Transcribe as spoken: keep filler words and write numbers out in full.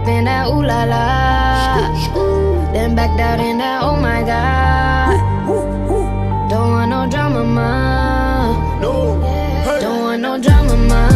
up in that ooh la la, then backed out in that oh my god. Don't want no drama, ma. Don't want no drama, ma.